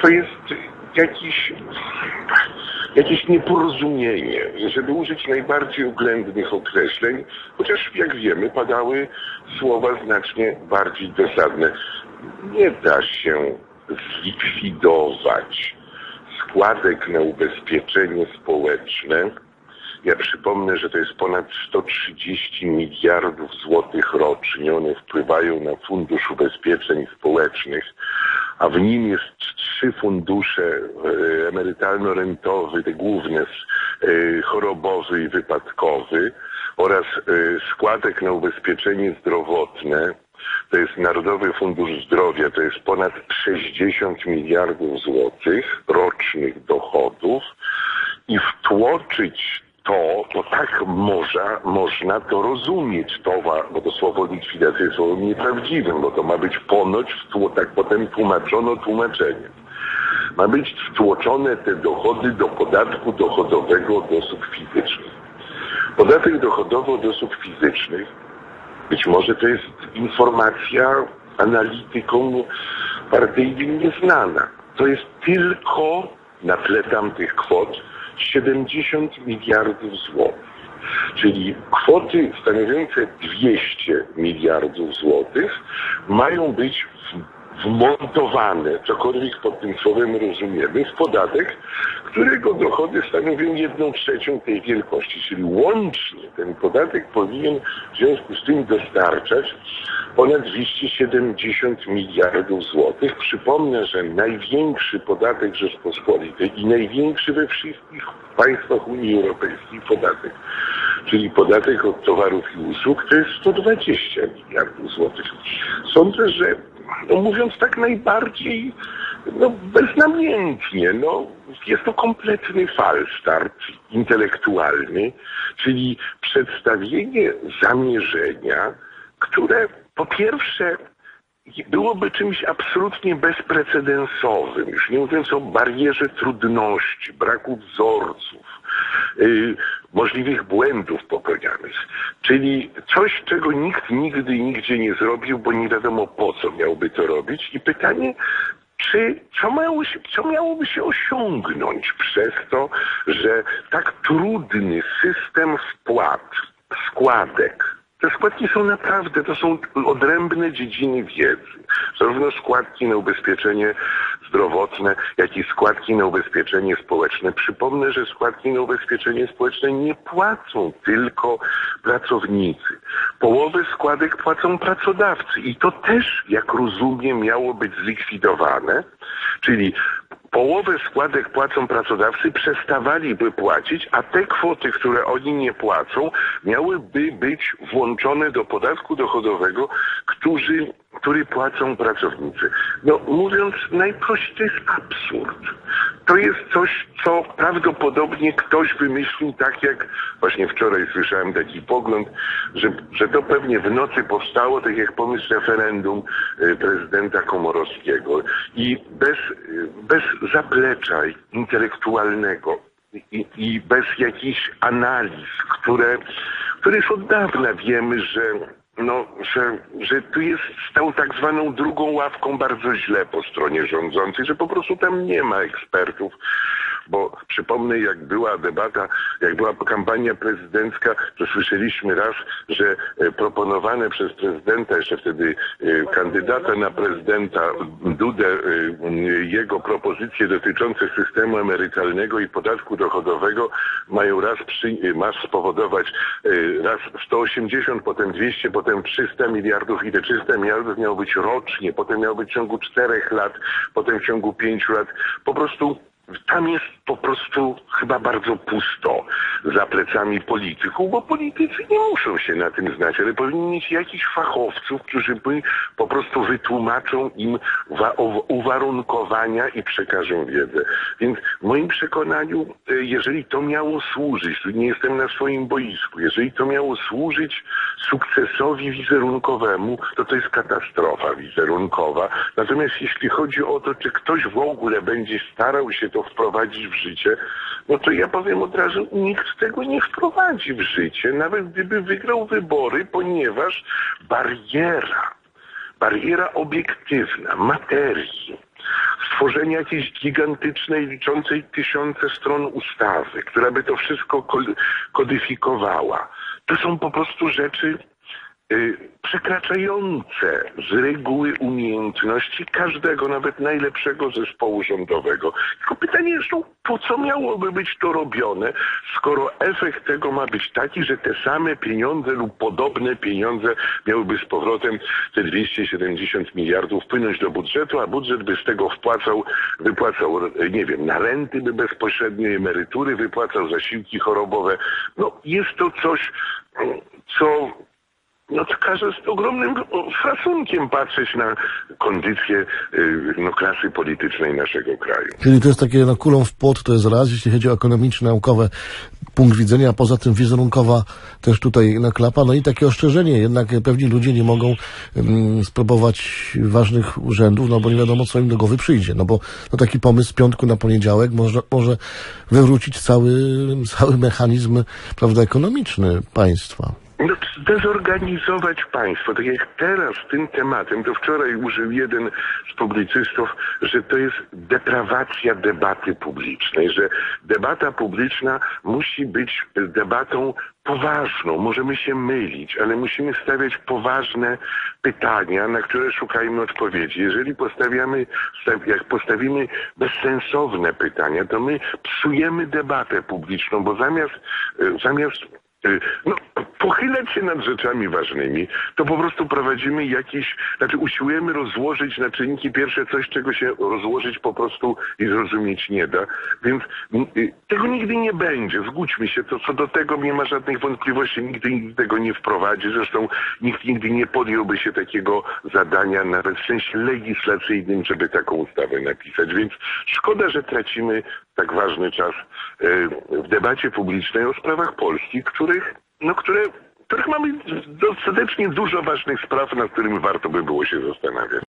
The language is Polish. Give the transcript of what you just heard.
to jest jakieś nieporozumienie, żeby użyć najbardziej oględnych określeń, chociaż jak wiemy padały słowa znacznie bardziej dosadne. Nie da się zlikwidować składek na ubezpieczenie społeczne. Ja przypomnę, że to jest ponad 130 miliardów złotych rocznie. One wpływają na Fundusz Ubezpieczeń Społecznych, a w nim jest 3 fundusze, emerytalno-rentowy, te główne, chorobowy i wypadkowy, oraz składek na ubezpieczenie zdrowotne. To jest Narodowy Fundusz Zdrowia, to jest ponad 60 miliardów złotych rocznych dochodów i wtłoczyć to tak można to rozumieć, bo to słowo likwidacja jest słowem nieprawdziwym, bo to ma być ponoć, tak potem tłumaczono tłumaczeniem. Ma być wtłoczone te dochody do podatku dochodowego od osób fizycznych. Podatek dochodowy od osób fizycznych, być może to jest informacja analitykom partyjnym nieznana. To jest tylko na tle tamtych kwot 70 miliardów złotych. Czyli kwoty stanowiące 200 miliardów złotych mają być wmontowane, cokolwiek pod tym słowem rozumiemy, w podatek, którego dochody stanowią 1/3 tej wielkości. Czyli łącznie ten podatek powinien w związku z tym dostarczać ponad 270 miliardów złotych. Przypomnę, że największy podatek Rzeczpospolitej i największy we wszystkich państwach Unii Europejskiej podatek, czyli podatek od towarów i usług, to jest 120 miliardów złotych. Sądzę, że mówiąc tak najbardziej beznamiętnie, jest to kompletny falstart intelektualny, czyli przedstawienie zamierzenia, które po pierwsze byłoby czymś absolutnie bezprecedensowym, już nie mówiąc o barierze trudności, braku wzorców, możliwych błędów popełnianych. Czyli coś, czego nikt nigdy i nigdzie nie zrobił, bo nie wiadomo po co miałby to robić. I pytanie, co miałoby się osiągnąć przez to, że tak trudny system składek, te składki są naprawdę, to są odrębne dziedziny wiedzy. Zarówno składki na ubezpieczenie zdrowotne, jak i składki na ubezpieczenie społeczne. Przypomnę, że składki na ubezpieczenie społeczne nie płacą tylko pracownicy. Połowę składek płacą pracodawcy i to też, jak rozumiem, miało być zlikwidowane, czyli połowę składek płacą pracodawcy, przestawaliby płacić, a te kwoty, które oni nie płacą, miałyby być włączone do podatku dochodowego, który płacą pracownicy. Mówiąc najprościej, to jest absurd. To jest coś, co prawdopodobnie ktoś wymyślił, tak jak właśnie wczoraj słyszałem taki pogląd, że to pewnie w nocy powstało, tak jak pomysł referendum prezydenta Komorowskiego. I bez zaplecza intelektualnego i bez jakichś analiz, które już od dawna wiemy, że tu jest z tą tak zwaną drugą ławką bardzo źle po stronie rządzącej, że po prostu tam nie ma ekspertów, bo przypomnę, jak była debata, jak była kampania prezydencka, to słyszeliśmy raz, że proponowane przez prezydenta, jeszcze wtedy kandydata na prezydenta Dudę, jego propozycje dotyczące systemu emerytalnego i podatku dochodowego mają ma spowodować raz 180, potem 200, potem 300 miliardów i te 300 miliardów miało być rocznie, potem miało być w ciągu 4 lat, potem w ciągu 5 lat. Tam jest po prostu chyba bardzo pusto za plecami polityków, bo politycy nie muszą się na tym znać, ale powinni mieć jakichś fachowców, którzy po prostu wytłumaczą im uwarunkowania i przekażą wiedzę. Więc w moim przekonaniu, jeżeli to miało służyć, tu nie jestem na swoim boisku, jeżeli to miało służyć sukcesowi wizerunkowemu, to jest katastrofa wizerunkowa. Natomiast jeśli chodzi o to, czy ktoś w ogóle będzie starał się to wprowadzić w życie, to ja powiem od razu, nikt tego nie wprowadzi w życie, nawet gdyby wygrał wybory, ponieważ bariera obiektywna, materii, stworzenie jakiejś gigantycznej, liczącej tysiące stron ustawy, która by to wszystko kodyfikowała. To są po prostu rzeczy przekraczające z reguły umiejętności każdego, nawet najlepszego zespołu rządowego. Tylko pytanie jest, po co miałoby być to robione, skoro efekt tego ma być taki, że te same pieniądze lub podobne pieniądze miałyby z powrotem te 270 miliardów płynąć do budżetu, a budżet by z tego wypłacał, nie wiem, na renty by bezpośrednio, emerytury, wypłacał zasiłki chorobowe. No, jest to coś, co każe z ogromnym szacunkiem patrzeć na kondycję klasy politycznej naszego kraju. Czyli to jest takie kulą w płot, to jest raz, jeśli chodzi o ekonomiczny, naukowy punkt widzenia, a poza tym wizerunkowa też tutaj naklapa. No i takie ostrzeżenie, jednak pewni ludzie nie mogą spróbować ważnych urzędów, no bo nie wiadomo, co im do głowy przyjdzie. No bo taki pomysł z piątku na poniedziałek może wywrócić cały mechanizm, prawda, ekonomiczny państwa. Zdezorganizować państwo, tak jak teraz tym tematem, to wczoraj użył jeden z publicystów, że to jest deprawacja debaty publicznej, że debata publiczna musi być debatą poważną. Możemy się mylić, ale musimy stawiać poważne pytania, na które szukajmy odpowiedzi. Jeżeli postawimy bezsensowne pytania, to my psujemy debatę publiczną, bo zamiast pochylać się nad rzeczami ważnymi, to po prostu prowadzimy usiłujemy rozłożyć na czynniki pierwsze coś, czego się rozłożyć po prostu i zrozumieć nie da. Więc tego nigdy nie będzie. Zgódźmy się, to co do tego nie ma żadnych wątpliwości, nigdy tego nie wprowadzi. Zresztą nikt nigdy nie podjąłby się takiego zadania, nawet w sensie legislacyjnym, żeby taką ustawę napisać. Więc szkoda, że tracimy tak ważny czas w debacie publicznej o sprawach Polski, których mamy dostatecznie dużo ważnych spraw, nad którymi warto by było się zastanawiać.